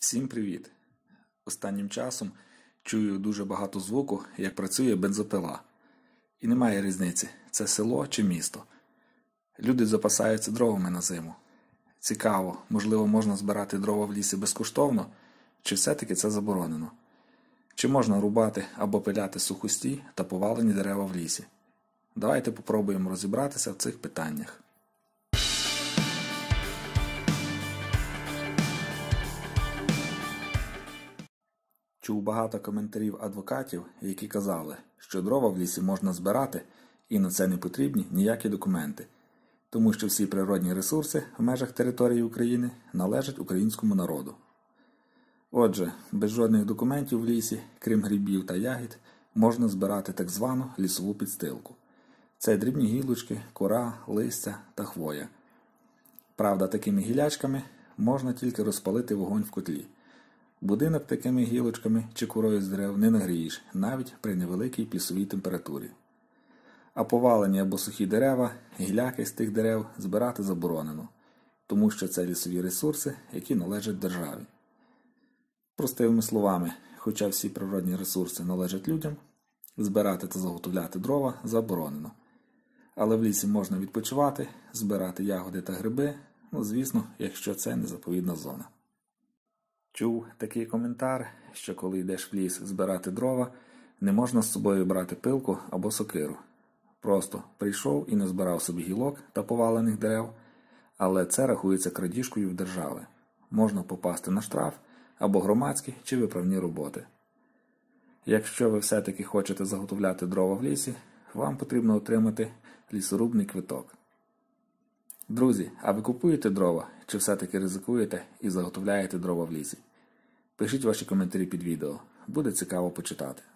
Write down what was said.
Всім привіт! Останнім часом чую дуже багато звуку, як працює бензопила. І немає різниці, це село чи місто. Люди запасаються дровами на зиму. Цікаво, можливо, можна збирати дрова в лісі безкоштовно, чи все-таки це заборонено? Чи можна рубати або пиляти сухості та повалені дерева в лісі? Давайте попробуємо розібратися в цих питаннях. Чув багато коментарів адвокатів, які казали, що дрова в лісі можна збирати і на це не потрібні ніякі документи, тому що всі природні ресурси в межах території України належать українському народу. Отже, без жодних документів в лісі, крім грибів та ягід, можна збирати так звану лісову підстилку. Це дрібні гілочки, кора, листя та хвоя. Правда, такими гілячками можна тільки розпалити вогонь в котлі. Будинок такими гілочками чи корою з дерев не нагрієш, навіть при невеликій плюсовій температурі. А повалені або сухі дерева, гіляки з тих дерев збирати заборонено, тому що це лісові ресурси, які належать державі. Простими словами, хоча всі природні ресурси належать людям, збирати та заготовляти дрова заборонено. Але в лісі можна відпочивати, збирати ягоди та гриби, звісно, якщо це не заповідна зона. Чув такий коментар, що коли йдеш в ліс збирати дрова, не можна з собою брати пилку або сокиру. Просто прийшов і назбирав собі гілок та повалених дерев, але це рахується крадіжкою в держави. Можна попасти на штраф або громадські чи виправні роботи. Якщо ви все-таки хочете заготовляти дрова в лісі, вам потрібно отримати лісорубний квиток. Друзі, а ви купуєте дрова, чи все-таки ризикуєте і заготовляєте дрова в лісі? Пишіть ваші коментарі під відео, буде цікаво почитати.